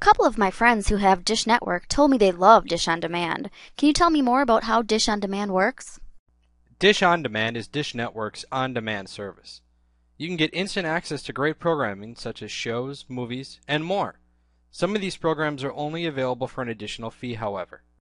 couple of my friends who have Dish Network told me they love Dish On Demand. Can you tell me more about how Dish On Demand works? Dish On Demand is Dish Network's on-demand service. You can get instant access to great programming such as shows, movies, and more. Some of these programs are only available for an additional fee, however.